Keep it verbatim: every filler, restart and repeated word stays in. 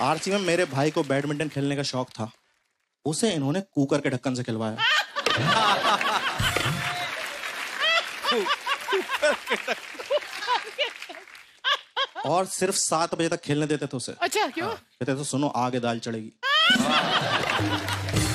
RC में मेरे भाई को बैडमिंटन खेलने का शौक था, उसे इन्होंने कुकर के ढक्कन से खिलवाया। और सिर्फ सात बजे तक खेलने देते थे उसे। अच्छा, क्यों? कहते तो सुनो आगे दाल चढ़ेगी।